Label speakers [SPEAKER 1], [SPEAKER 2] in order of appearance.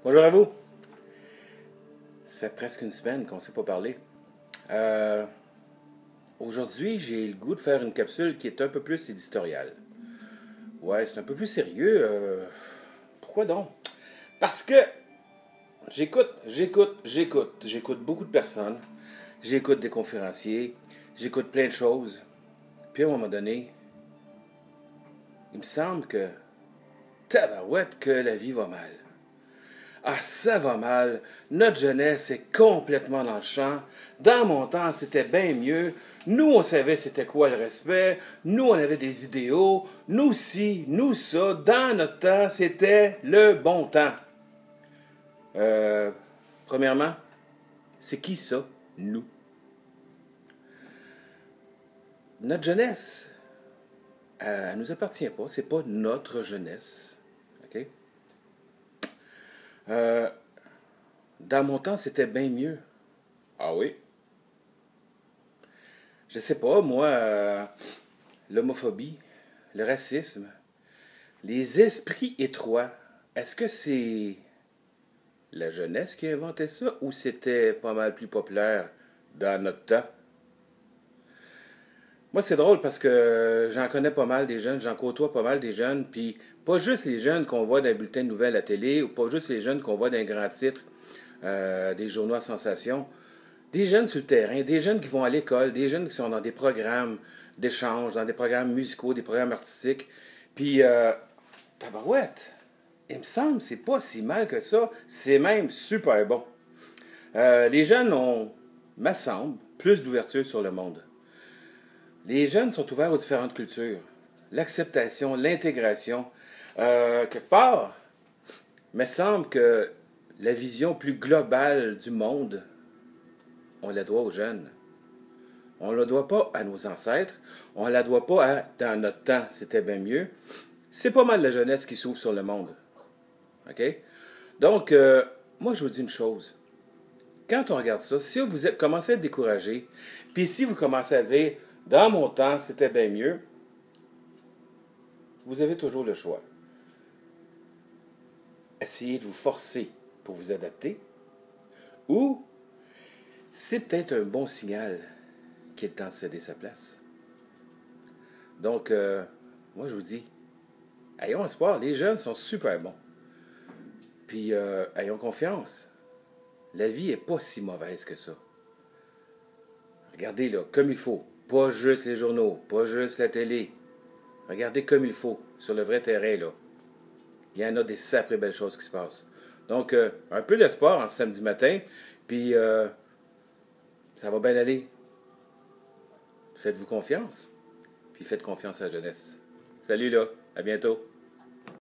[SPEAKER 1] Bonjour à vous. Ça fait presque une semaine qu'on ne s'est pas parlé. Aujourd'hui, j'ai le goût de faire une capsule qui est un peu plus éditoriale. Ouais, c'est un peu plus sérieux. Pourquoi donc? Parce que j'écoute beaucoup de personnes. J'écoute des conférenciers. J'écoute plein de choses. Puis à un moment donné, il me semble que, tabarouette, que la vie va mal. Ah, ça va mal. Notre jeunesse est complètement dans le champ. Dans mon temps, c'était bien mieux. Nous, on savait c'était quoi le respect. Nous, on avait des idéaux. Nous, ci, nous, ça. Dans notre temps, c'était le bon temps. Premièrement, c'est qui ça? Nous. Notre jeunesse, elle nous appartient pas. C'est pas notre jeunesse. OK? Dans mon temps, c'était bien mieux. Ah oui? Je sais pas, moi, l'homophobie, le racisme, les esprits étroits, est-ce que c'est la jeunesse qui a inventé ça ou c'était pas mal plus populaire dans notre temps? Moi, c'est drôle parce que j'en connais pas mal des jeunes, j'en côtoie pas mal des jeunes, puis pas juste les jeunes qu'on voit dans les bulletins de nouvelles à télé ou pas juste les jeunes qu'on voit dans les grands titres des journaux à sensation. Des jeunes sur le terrain, des jeunes qui vont à l'école, des jeunes qui sont dans des programmes d'échange, dans des programmes musicaux, des programmes artistiques. Puis, tabarouette, il me semble que c'est pas si mal que ça. C'est même super bon. Les jeunes ont, me semble, plus d'ouverture sur le monde. Les jeunes sont ouverts aux différentes cultures. L'acceptation, l'intégration. Quelque part, il me semble que la vision plus globale du monde, on la doit aux jeunes. On ne la doit pas à nos ancêtres. On ne la doit pas à dans notre temps, c'était bien mieux. C'est pas mal la jeunesse qui s'ouvre sur le monde. OK? Donc, moi, je vous dis une chose. Quand on regarde ça, si vous commencez à être découragé, puis si vous commencez à dire « Dans mon temps, c'était bien mieux », vous avez toujours le choix. Essayez de vous forcer pour vous adapter, ou c'est peut-être un bon signal qu'il est temps de céder sa place. Donc, moi, je vous dis, ayons espoir. Les jeunes sont super bons. Puis, ayons confiance. La vie n'est pas si mauvaise que ça. Regardez, là, comme il faut. Pas juste les journaux, pas juste la télé. Regardez comme il faut, sur le vrai terrain, là. Il y en a des sacrées belles choses qui se passent. Donc, un peu d'espoir en ce samedi matin, puis ça va bien aller. Faites-vous confiance, puis faites confiance à la jeunesse. Salut, là. À bientôt.